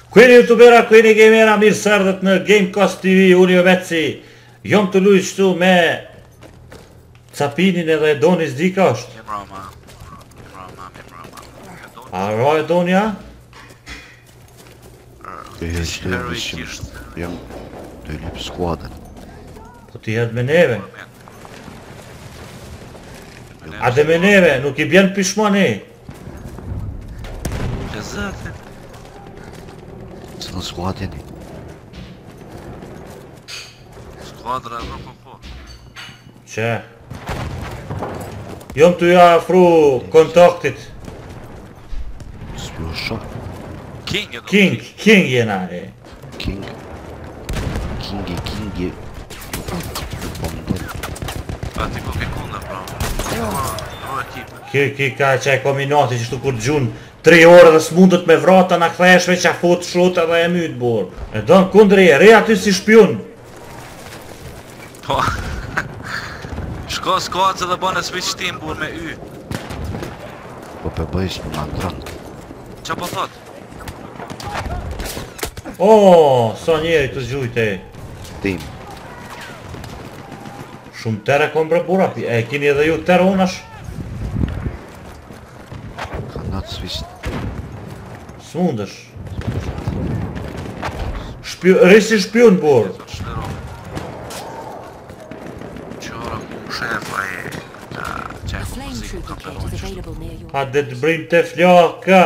Kujeni youtubera, kujeni gamera, mirë se erdhët në Gamecast TV, unë jo Metsi. Jom të luj shtu me Capinin edhe Doni s'dika është. A ro e Donja? Jam të lip skuadën. Po ti jetë me neve. A dhe me neve, nuk i bjen pishmoni. Se në skuad jeni. Skuadra e po. Që? Jom të ju afru kontaktit. S'pjo shok. King jena e. King. Kingi. Po më del. Pa ti po ke kunda, pra. O ekip. Ki ka qaj kombinati që shtu kur gjun 3 orë dhe s'mundët me vrata na kthesh veç a fut shut edhe e myt bor. E don kundri, re aty si shpion. Po. Shko skuadë dhe bane switch team bur me y. Po pe bëjsh për mandran. Qa po thot? O, sa njeri të zgjujte. Tim. Shumë tere kom bre bura, e kini edhe ju tere unash? Ka natë switch. S'mundesh. Risi shpion bor. Shlero. Qora ku shefa e... Qaj ku muziku ka pelon qështu. Ha dhe të brim të flaka.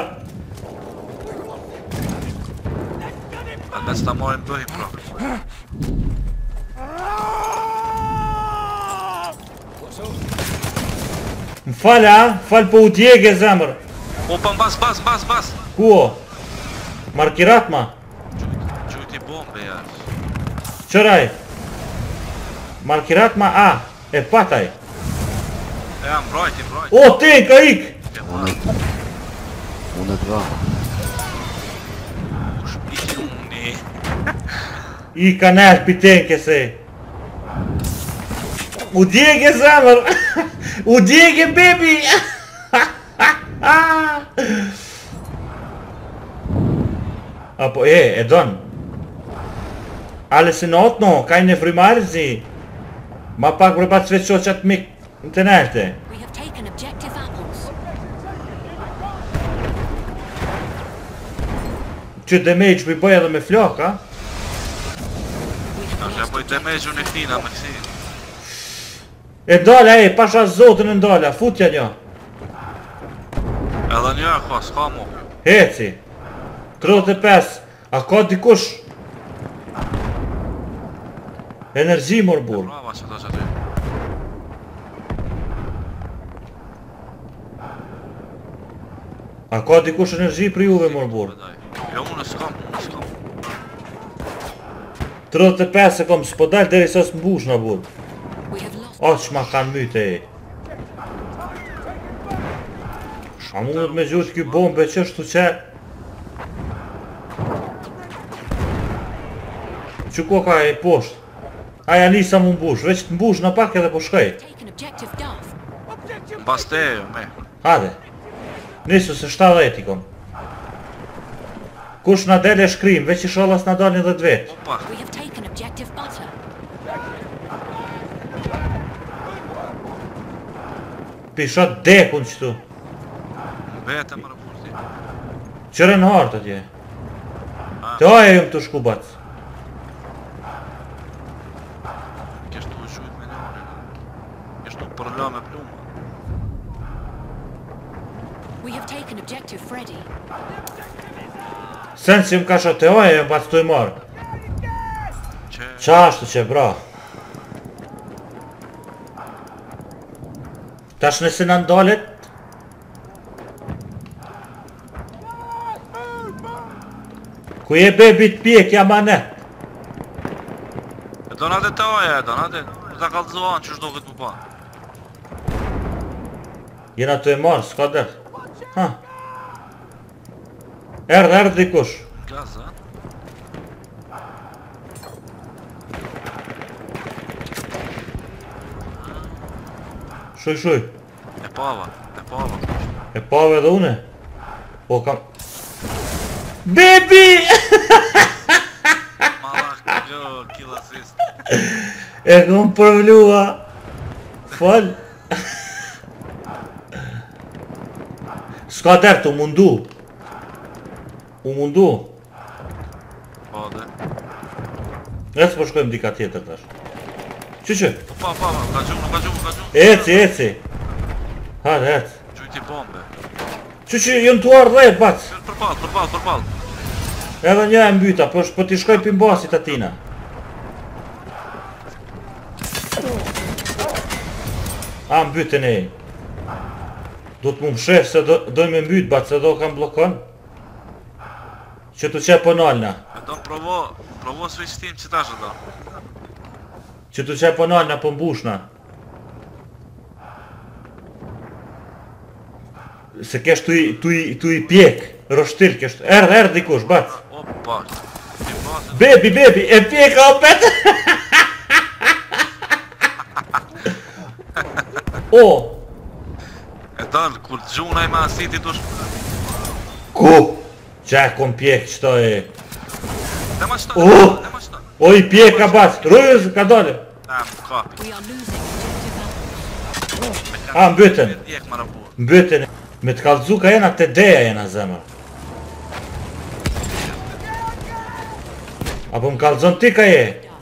A mes ta morim bëhi, pra. M'fal a, fal po u djege zemër. O, pa bas. Ku o? Markirat ma? Gjujti bombe, jash. Qëraj? Markirat ma a, e pataj. E jam mbrojti. O, ti, ka ik! Unë të vrama. Kush piti unë. I ka nërë pitenke se. U djege zemër! U djege baby! Apo e don. Ale se not no, ka i në frimarëzi. Ma pak për pat sveqo qatë mik në të nërte. Që damage për bëj edhe me flok, ha? Ashtë ja bëj damage unë e këtina me kësi. E dolla e, pasha zotën e ndolla, futja një. Edhe një, s'ka mu. Heci. 35, a ka dikush? Energji mor bur. Brava që ta që ty. A ka dikush energji për juve mor bur? Jo, unë s'kam. 35 e kom s'po dal deri sa s'mbush na bur. O që ma kanë myte e. A mundet me gjusht kjo bombe qështu që... Që ko ka e poshtë? Aja nisa mu mbush, veç të mbush në pak edhe po shkaj. Bas te jo, me. Hade. Nisu se 70 i kom. Kush na del e shkrim, veç i shallas na dalin dhe dvet. Opa. Pishat dekun qëtu. Vete më rëpurti. Qëre në hartë atje. Të aje jëm të shku bac. Keshtu u shujt me njëri. Keshtu përla me pluma. Sen që më ka shot të aje jëm bac të i marrë. Qashtu që bra. Tash nëse në ndalet. Ku je bebi të pjek, jam anet. E donate të oja, e donate. Në ta kalëzohan që shdo këtë më pa. Jena të e marë, s'ka dërë. Ha. Erdh dikush. Gaz, ha? Shuj. E pava. E pave edhe une? Po kam... Baby! Malak, jo, kill assist. E kom përvlua. Fal. S'ka der të mundu. U mundu. Po, dhe. Ecë po shkojmë dika tjetër tash. Që? Pa, ka gjumë, ka gjumë. Eci. Hajde, ec. Gjujti bombe. Që jënë të ardhe, bac. Përbal. Edhe një e mbyta, po t'i shkoj për basit atina. A mbytën e. Do t'mu më shef se doj me mbyt, bac, se do kam blokon. Që t'u qe po nalna. E do provo switch team që tash e do. Që t'u qe po nalna po mbushna. Se kesh tu i pjek, roshtil kesh, erdh dikush, bac. Opa. Baby, e pjeka opet! O! E dal, kur t'gjuna i ma asiti dush... Ku? Qa kom pjek qëto e... Dhe ma qëta, Oh! dhe ma qëta. O i pjeka bac, rujës ka dole. Më kapi. We are losing objective Alpha. A, mbytën. Djek ma rabu. Mbytën. Me t'kallzu ka jena të deja jena zemër. Apo më kallzon ti ka je?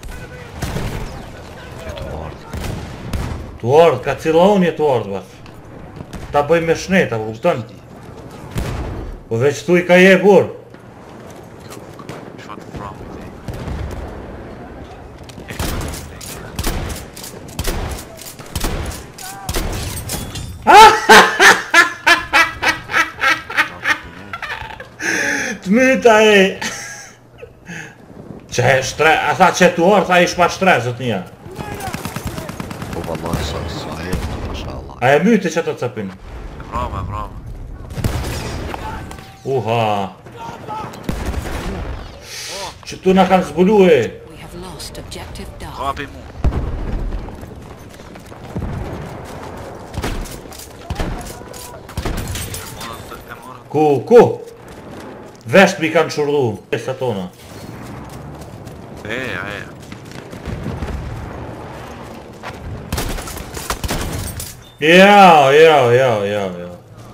Që të ardhë. Tu ardh, ka cila unë je tu ardh, bac. Ta bëj me shneta, po kupton? Po veç tu i ka je bur. Shot from it. T'myta e. Që e shtre, a tha që tu ardh, a ish pa shtre, zot një. Po vallaj sa e të mashallah. A e myte që të cëpin? Bravo. Uha. Që tu na kanë zbulu e. We have lost objective Duff. Kapi mu. Ku? Vesht mi kanë shurdu. Esa tona. Eja. Ja.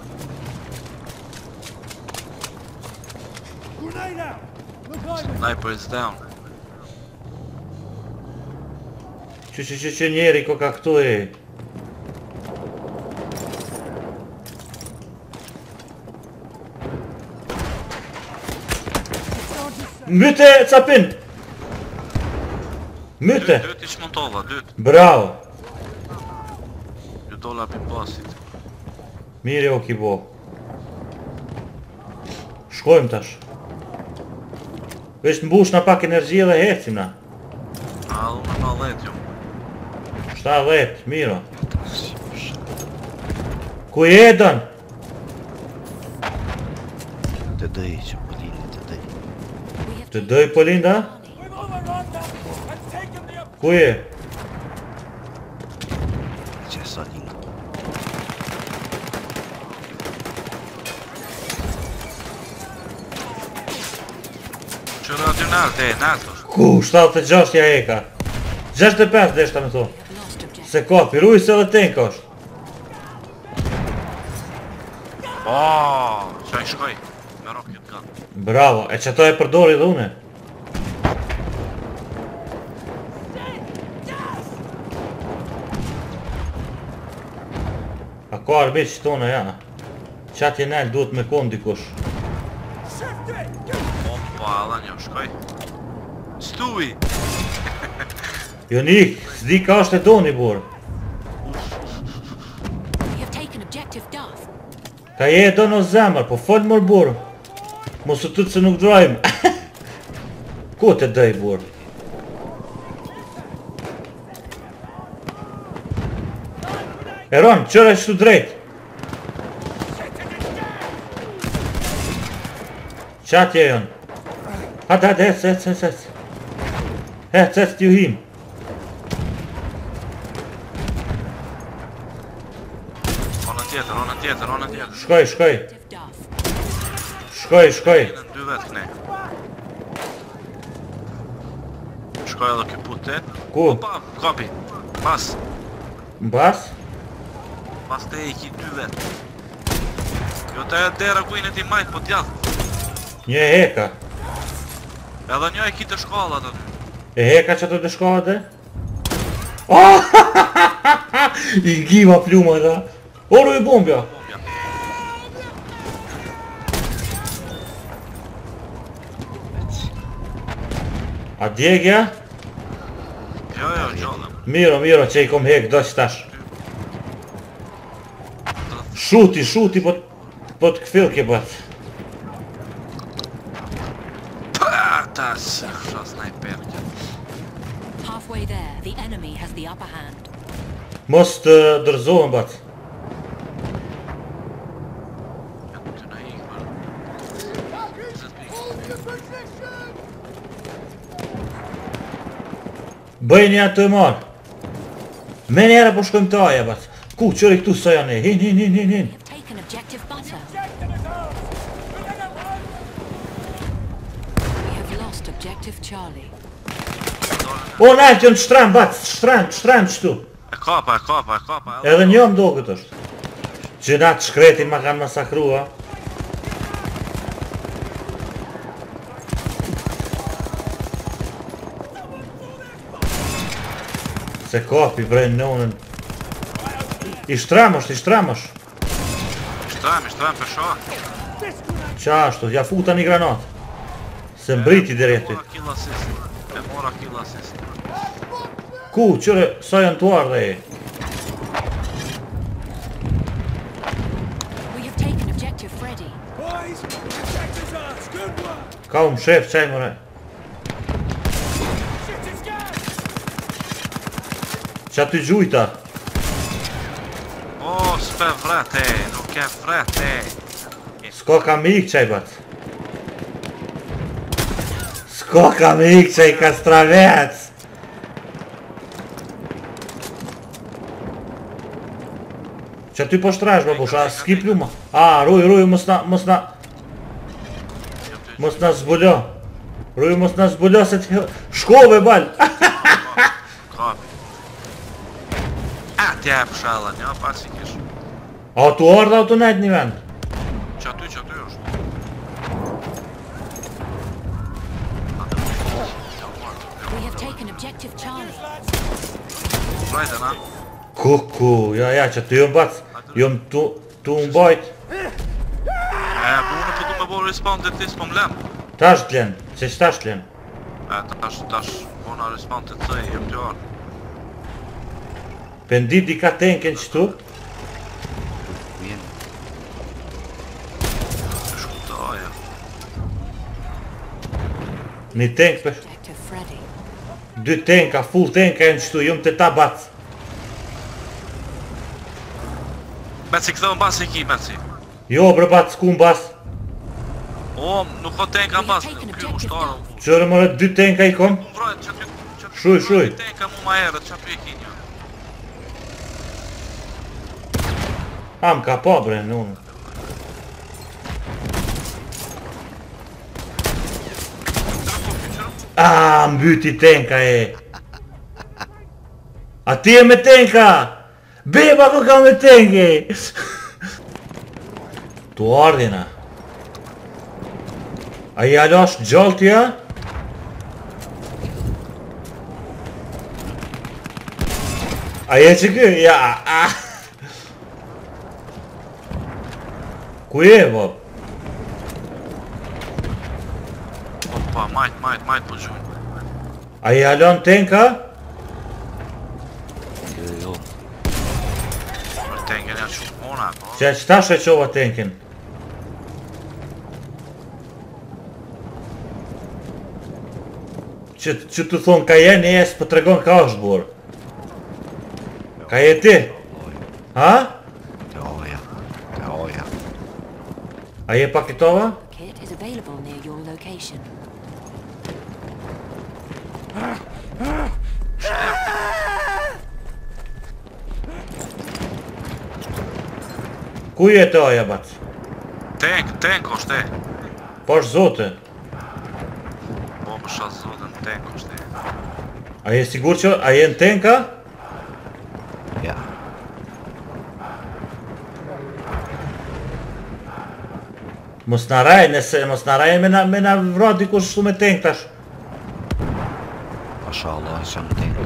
Sniper is down. Që njeri ko ka këtu e. Myte capin! Myte! Dyt i shmontova, dyt. Bravo! Ju dolla për basit. Mire o kibo. Shkojmë tash. Vesh të mbush na pak energji dhe hecim na. A, unë në let ju. 70, miro. Ku je don? Të dëj që më lini të dëj. We have Të doj Polinda? Ku je? Që sa linë. Që radio nalt, nalt është. Ku? 76 ja eka. 65 deshta me thonë. lost objective. Se kapi, rujës edhe tenka është. Qa i shkoj. Me rocket gun. Bravo, e që to e përdori dhe une. A ka arbeq që tona, ja. Qatë jenel duhet me kon dikush. Opa, ala një, shkoj. Stuj! Jonik, s'di ka është e doni, bur. We have taken objective Duff. Ka je e dono zemër, po fol mër bur. Mos u tëtë se nuk drojmë. Ku të dëj, bur? Eron, qëra qështu drejt. Qatje jon. Hajde, ec. Ec, t'ju him. Ona tjetër. Shkoj. Objective Duff. Shkoj, shkoj. Në 2 vetë këne. Shkoj edhe ky putin. Ku? Opa, kapi. Pas. Mbas? Pas te i ki 2 vetë. Jo të e dera kujnë ti majt, po t'jadh. Një e heka. Edhe një e ki të shkallat aty. E heka që të të shkade? Oh! I ngiva pluma da. Oru i bombja. A djegja? Jo, gjallëm. Miro, që i kom hek, do që tash. Shuti, po të këfil ke bat. Tas, fsha sniper. Halfway there, the enemy has the upper hand. Mos të dërzohen bat. Të na ikë, Bëjni atë të marë. Me njëra po shkojmë të aja bat. Ku, qëri këtu sa janë e, hin. We have taken objective butter. We have lost objective Charlie. O, naltë jënë shtram bat, shtram qëtu. E kapa. Edhe një më do këtë është. Që natë shkretin ma kanë masakrua. Se kapi brejnë nënën. I shtram është. Shtram për shoh. Qa ashtu, ja futa një granat. Se mbriti direti. E mora kill assist. Ku, qëre, sa janë të ardhe e? We have taken objective Freddy. Ka u më shef, qaj mëre. Qa ty gjujta? O, s'pe vrete, nuk e vrete. S'ka ka me ik qaj bat. S'ka ka me ik qaj kastravec. Qa ty po shtrash babush, a s'ki pluma? A, ruj, mos na zbullo. Ruj, mos na zbullo se t'hi... Shkove bal! Kapi. A, t'ja e pëshalla, një pas i kish. A, tu ardha o të najt një vend? Që aty është. We have taken objective Charlie. Rajte na. Kuku, ja, që ty jom bac. Jom tu mbajt. E, bune po du me bo respawn të tis po m'lem. Tash t'len, që tash t'len. E, tash, bona respawn të të jem t'jarë. Pendit di ka tenken qëtu. Shku të aja. Një tank për... Objective Freddy. 2 tanka, full tanka e në qëtu, jom të ta bac. Meci, këthë në bas e ki, Meci. Jo, bre bac, ku në bas. O, nuk ka tenka në bas, kjo ushtarë. Qërë mëre 2 tanka i kom. Vrajt, që ty... Shuj. Tenka mu ma herët, që ty e ki një. Am ka pa bre në unë. Mbyti tanka e. A ti e me tanka. Beba ku ka me tanke. Tu ardhina. A i alash gjalltja? A je që kë? Ja, Ku je, bob? Opa, majt po gjujnë. A i alon tanka? Jo. Për tenken janë shumë mona, po. Që tash e qova tanken. Që të thonë ka jenë e s'po tregon ka është burë. Ka je ti? Ha? Te oja. A je paketova? Kit is available near your location. Ku je të oja, bac? Tank është e. Po është zote. Po më shatë zotën tank është e. A je sigur që a je në tenka? Ja. Mos na raj, nëse mos na raj me na vra dikush shtu me tank tash. Mashallah, që më tenk.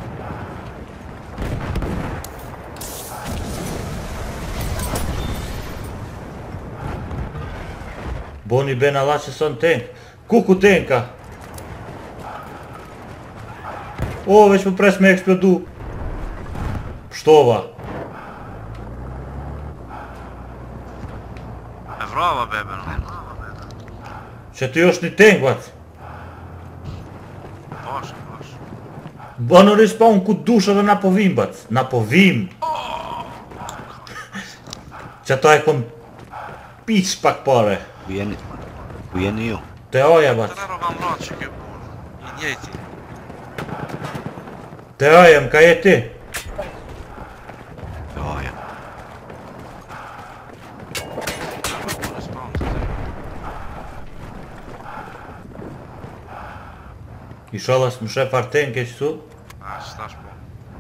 Boni ben Allah që son tank. Ku tenka? O, veç më pres me eksplodu. Pshtova. E vrava bebe në. Që ty është një tank, bat. Pash. Banë respawn ku dush edhe na po vim, bat. Na po vim. Që ato e kom piq pak pare. Ku jeni ju? Te oja, bat. Të nero kam ratë që kjo burë. I njejti. Te oja, më ka jeti. Ja, ja. Respawn të të. Inshallah s'më shef arten ke qëtu. A, që tash po.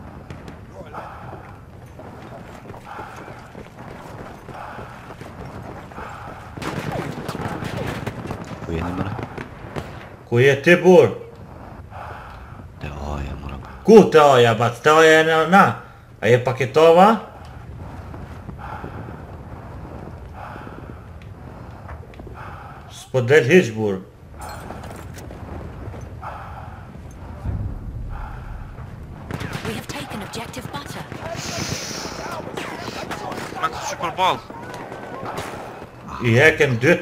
Ku jeni mëra? Ku je ti bur? Te aja mëra. Ku te oja, bat? Te oja e na? A je paketova? S'po del hiq bur. We have taken objective butter. Me të që për balë. I heken dyt.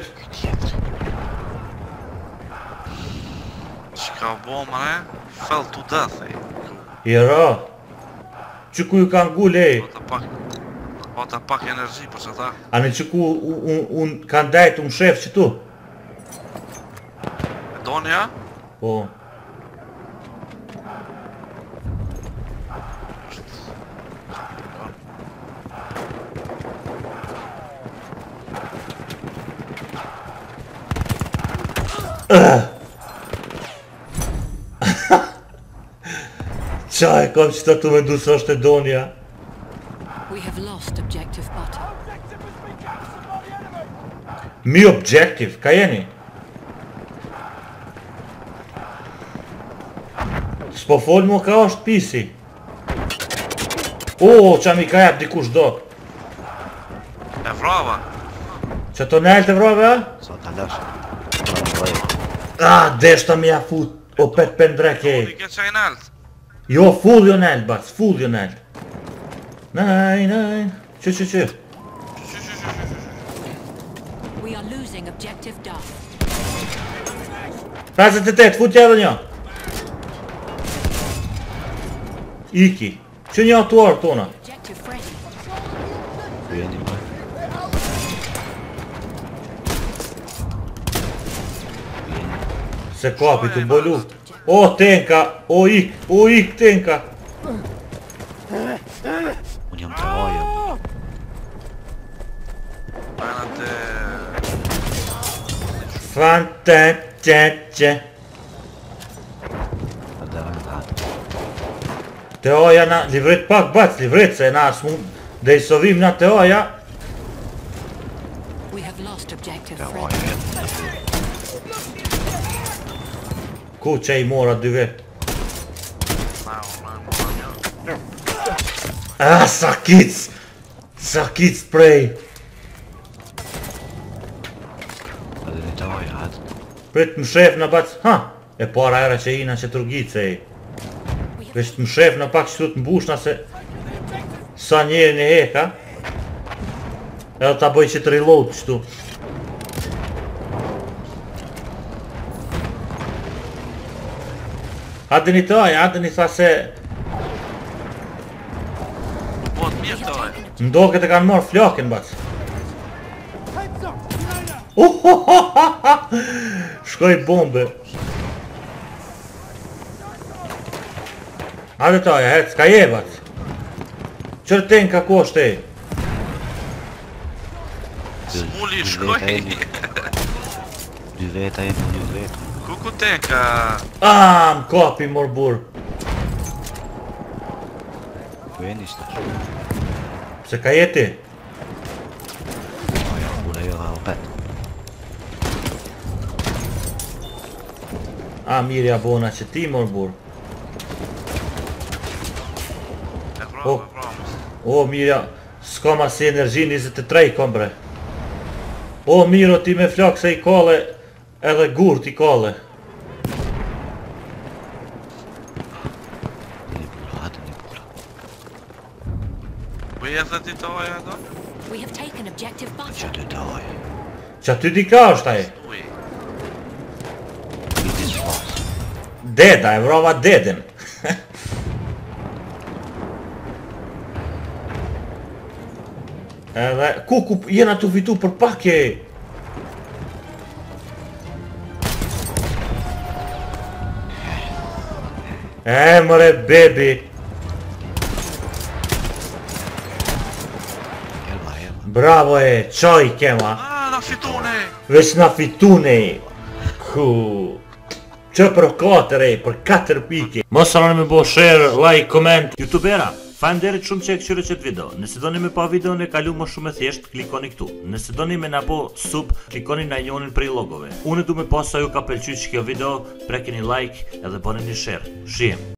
Që ka bo më ne? Fell to death, e. I ra. Që ku ju kanë gull, ej? Po ta pak energji për që ta. Ani që ku unë kanë dajt unë shef që tu? E donja? Po. Qa e kom që të me du së është e donja? We have lost objective butter. Mi objective, ka jeni? S'po fol mu ka është pisi. O, qa mi ka jap dikush do. E vrava. Që to nalt e vrove, a? Sa të lash. Pra Ah, deshta mi a fut. O pet pendrek e. Odi ke qaj nalt. Jo, full jo nalt, bas, full jo nalt. Naj. Që. We are losing objective Duff. 58, futja edhe një. Iki. Që një atuar tona. Objective Freddy. Ku jeni mëra? Se kapi të bolu. O, tenka, o ik tenka. Unë jam te aja. Pajna të... Fantastice. Të dhe rënë hatë. Te oja na, livret pak bac, livret se na s'mu dhe i sovim na te oja. We have lost objective Te Freddy. aja jetë në të. Ku që i mora dy vet. Ah, sakic prej. Edhe një të aja hatë. Prit më shef në bac, ha, e para era që ina që turgice e. Vesh të më shef në pak që të mbushna se sa njeri në heka. Edhe ta bëj që të reload qëtu. Adeni të aj, adeni tha se Po të mirë të oj. ndoket e kanë marrë flakën bac. Shkoj bombe. Hajde të aj, hec, ka je bac. Qërten ka koshte e. Smuli shkoj. Dy veta jemi, dy veta. Ku te ka... Më kapi mor bur. Ku jeni stash? Pse ka jeti? Ja, borde göra opet. Mirja bona që ti mor bur. E bravo. O Mirja, s'ka ma si energji 23 kom bre. O Miro, ti me flak se i kale, edhe gurt i kale. Ni bura, hajde ni bura. Ku jetë ti të oja do? We have taken objective Që Butter. të daj. Që aty di ka është aje? Ui. Viti s'fas. Deda, e vrova dedin. Edhe, ku jena tu fitu për pak e... Mëre bebi. Jelma. Bravo e, qoj kema. Na fitune! Veç na fitune. Ku... Që për 4 e, për 4 pike. Mos harroni me bo share, like, comment. Youtubera, faleminderit shumë që e këshyre qëtë video. Nëse doni me pa videon e kalu më shumë e thjesht, klikoni këtu. Nëse doni me na bo sub, klikoni na njonin prej logove. Unë du me pas sa ju ka pëlqy që kjo video, prekeni like edhe bëni një share. Shihem.